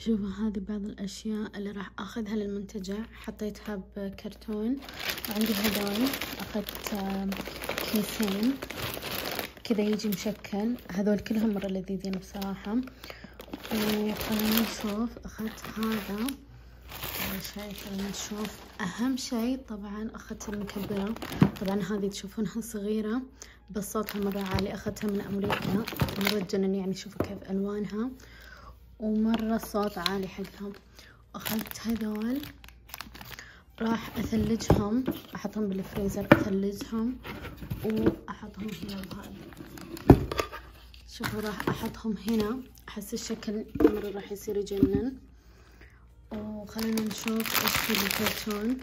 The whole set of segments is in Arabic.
شوفوا هذه بعض الأشياء اللي راح أخذها للمنتجع، حطيتها بكرتون. وعندي هذول أخذت كيسين كذا يجي مشكل، هذول كلهم مرة لذيذين بصراحة. وخلينا نشوف أخذت هذا أول شيء. خلينا نشوف أهم شيء طبعا أخذت المكبرة. طبعا هذه تشوفونها صغيرة بس صوتها مرة عالي، أخذتها من أمريكا مرة تجنن يعني. شوفوا كيف ألوانها ومرة الصوت عالي حقها. أخذت هذول راح أثلجهم، أحطهم بالفريزر أثلجهم وأحطهم هنا بهذا. شوفوا راح أحطهم هنا، أحس الشكل مرة راح يصير يجنن. وخلينا نشوف إيش في الكرتون.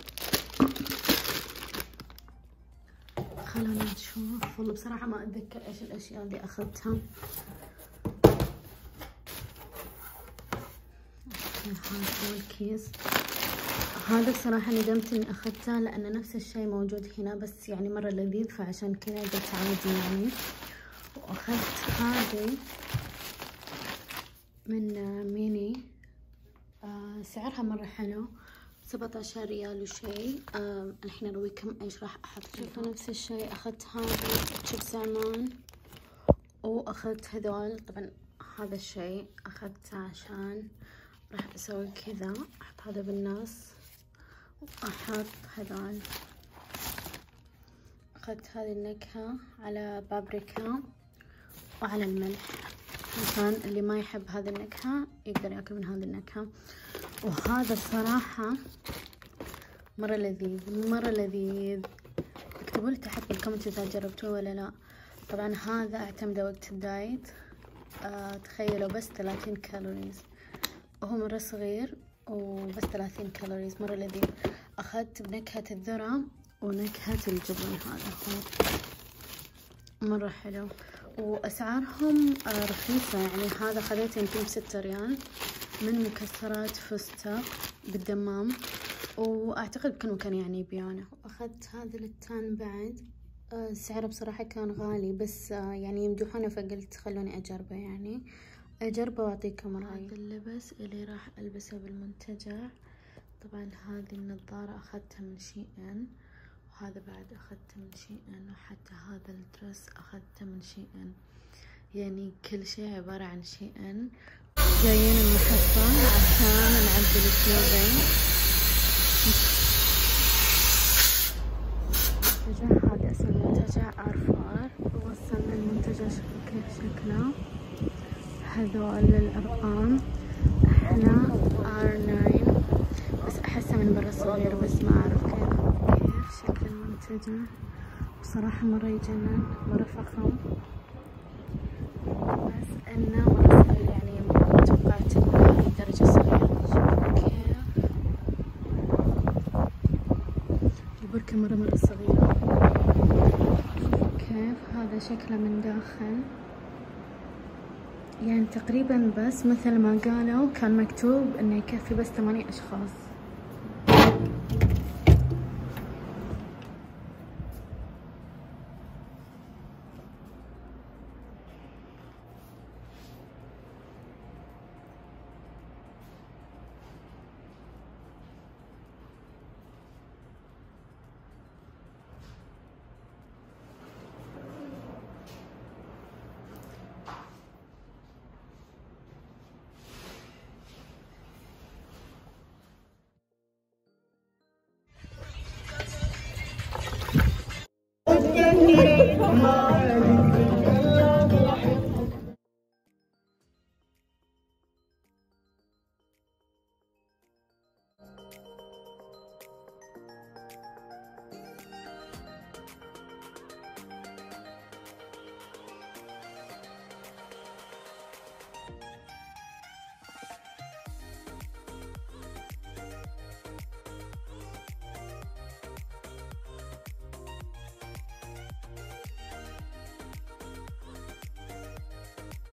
خلينا نشوف، والله بصراحة ما أتذكر إيش الأشياء اللي أخذتها. هذا هو الكيس. هذا بصراحة ندمت إني أخذته لأن نفس الشيء موجود هنا بس يعني مرة لذيذ، فعشان كذا قلت عادي يعني. وأخذت هذه من ميني، سعرها مرة حلو، 17 ريال وشي. الحين أرويكم إيش راح أحط. شوفوا نفس الشيء أخذت هذا شيبس عمان، وأخذت هذول. طبعا هذا الشيء أخذته عشان راح أسوي كذا، أحط هذا بالنص وأحط هذول. أخذت هذه النكهة على بابريكا وعلى الملح عشان اللي ما يحب هذه النكهة يقدر ياكل من هذه النكهة. وهذا الصراحة مرة لذيذ مرة لذيذ. اكتبوا لي تحت بالكومنت إذا جربتوه ولا لا. طبعا هذا أعتمده وقت الدايت. تخيلوا بس 30 كالوريز وهو مرة صغير وبس 30 كالوريز، مرة لذيذ. أخذت بنكهة الذرة ونكهة الجبن، هذا هو مرة حلو وأسعارهم رخيصة يعني. هذا خذيته يمكن ب6 ريال من مكسرات فستق بالدمام، وأعتقد بكل مكان يعني يبيعونه. وأخذت هذا للتان بعد، سعره بصراحة كان غالي بس يعني يمدحونه فقلت خلوني أجربه يعني. أجربه وأعطيكم رأيي. هذا اللبس اللي راح ألبسه بالمنتجع. طبعا هذه النظارة أخذتها من شي إن، وهذا بعد أخذته من شي إن، وحتى هذا الدرس أخذته من شي إن. يعني كل شيء عبارة عن شي إن. جايين المحطة عشان نعدل الثوبين. هذا اسم المنتجع R4. وصلنا المنتجع، شوفوا كيف شكله. هذول الأرقام، احنا R9 بس أحسه من برا صغير بس ما أعرف كيف شكل المنتجع. بصراحة مرة يجنن، مرة فخم بس إنه مرة صغير يعني. توقعت إنه درجة صغيرة. شوفوا كيف البركة مرة صغيرة. شوفوا كيف هذا شكله من داخل يعني تقريبا بس مثل ما قالوا كان مكتوب إنه يكفي بس 8 أشخاص.